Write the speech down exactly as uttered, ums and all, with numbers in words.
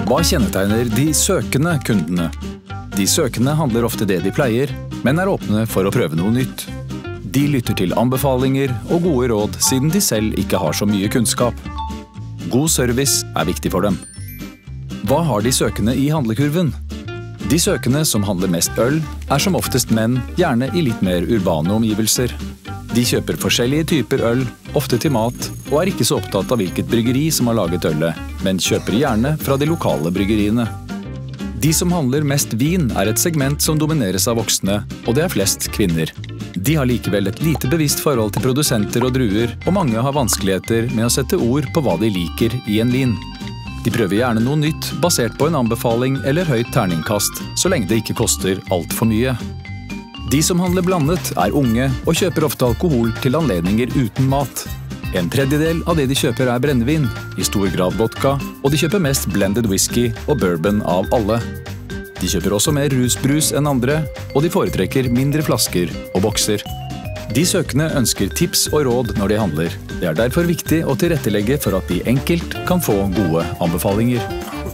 Hva kjennetegner de søkende kundene? De søkende handler ofte det de pleier, men er åpne for å prøve noe nytt. De lytter til anbefalinger og gode råd siden de selv ikke har så mye kunnskap. God service er viktig for dem. Hva har de søkende i handlekurven? De søkende som handler mest øl, er som oftest menn, gjerne i litt mer urbane omgivelser. De kjøper forskjellige typer øl, ofte til mat, og er ikke så opptatt av hvilket bryggeri som har laget ølet, men kjøper gjerne fra de lokale bryggeriene. De som handler mest vin er et segment som domineres av voksne, og det er flest kvinner. De har likevel et lite bevisst forhold til produsenter og druer, og mange har vanskeligheter med å sette ord på hva de liker i en vin. De prøver gjerne noe nytt, basert på en anbefaling eller høyt terningkast, så lenge det ikke koster alt for mye. De som handler blandet er unge, og kjøper ofte alkohol til anledninger uten mat. En tredjedel av det de kjøper er brennevin, i stor grad vodka, og de kjøper mest blended whisky og bourbon av alle. De kjøper også mer rusbrus enn andre, og de foretrekker mindre flasker og bokser. De søkende ønsker tips og råd når de handler. Det er derfor viktig å tilrettelegge for at de enkelt kan få gode anbefalinger.